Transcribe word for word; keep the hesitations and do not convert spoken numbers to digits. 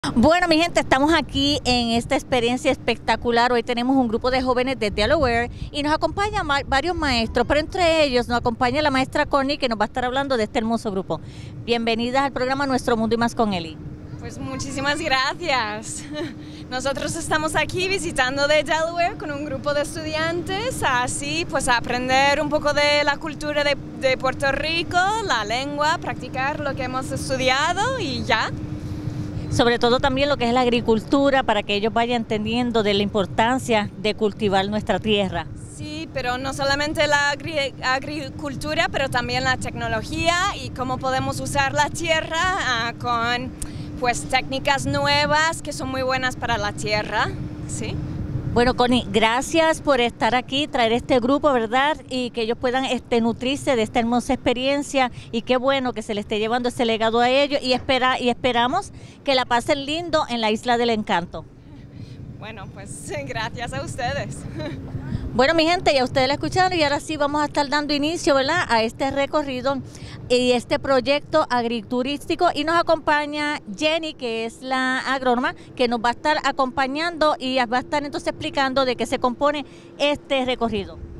Bueno, mi gente, estamos aquí en esta experiencia espectacular. Hoy tenemos un grupo de jóvenes de Delaware y nos acompañan ma varios maestros, pero entre ellos nos acompaña la maestra Connie, que nos va a estar hablando de este hermoso grupo. Bienvenidas al programa Nuestro Mundo y Más con Eli. Pues muchísimas gracias. Nosotros estamos aquí visitando de Delaware con un grupo de estudiantes, así pues a aprender un poco de la cultura de, de Puerto Rico, la lengua, practicar lo que hemos estudiado y ya. Sobre todo también lo que es la agricultura, para que ellos vayan entendiendo de la importancia de cultivar nuestra tierra. Sí, pero no solamente la agri agricultura, pero también la tecnología y cómo podemos usar la tierra uh, con pues técnicas nuevas que son muy buenas para la tierra, ¿sí? Bueno, Connie, gracias por estar aquí, traer este grupo, ¿verdad? Y que ellos puedan este, nutrirse de esta hermosa experiencia, y qué bueno que se le esté llevando ese legado a ellos, y, espera, y esperamos que la pasen lindo en la Isla del Encanto. Bueno, pues gracias a ustedes. Bueno, mi gente, ya ustedes la escucharon y ahora sí vamos a estar dando inicio, ¿verdad?, a este recorrido y este proyecto agriturístico, y nos acompaña Jenny, que es la agrónoma, que nos va a estar acompañando y va a estar entonces explicando de qué se compone este recorrido.